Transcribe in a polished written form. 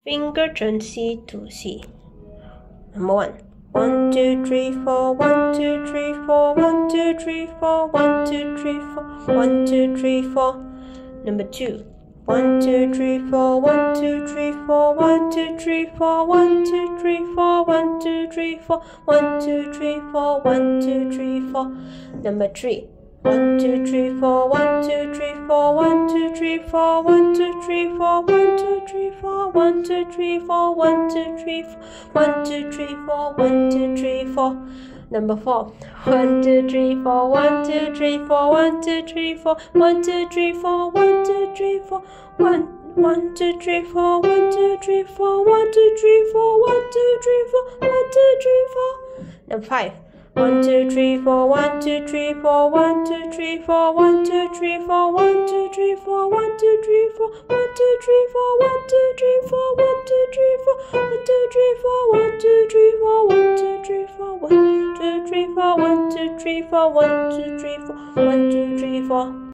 Finger turn C to C. Number 1. 1, 2, 3, 4, 1, 2, 3, 4, 1, 2, 3, 4, 1, 2, 3, 4, 1, 2, 3, 4. Number 2. 1, 2, 3, 4, 1, 2, 3, 4, 1, 2, 3, 4, 1, 2, 3, 4, 1, 2, 3, 4, 1, 2, 3, 4, 1, 2, 3, 4. Number 3. 1, 2, 3, 4, 1, 2, 3, 4, 1, 2, 3, 4, 1, 2, 3, 4, 1, 2, 3, 4, 1, 2, 3, 4, 1, 2, 3, 4, 1, 2, 3, 4, 1, 2, 3, 4. Number 4. 1, 2, 3, 4, 1, 2, 3, 4, 1, 2, 3, 4, 1, 2, 3, 4, 1, 2, 3, 4, 1, 1, 2, 3, 4, 1, 2, 3, 4, 1, 2, 3, 4, 1, 2, 3, 4, 1, 2, 3, 4. Number 5. 1, 2, 3, 4, 1, 2, 3, 4, 1, 2, 3, 4, 1, 2, 3, 4, 1, 2, 3, 4, 1, 2, 3, 4, 1, 2, 3, 4, 1, 2, 3, 4, 1, 2, 3, 4, 1, 2, 3, 4, 1, 2, 3, 4, 1, 2, 3, 4, 1, 2, 3, 4, 1, 2, 3, 4, 1, 2, 3, 4, 1, 2, 3, 4.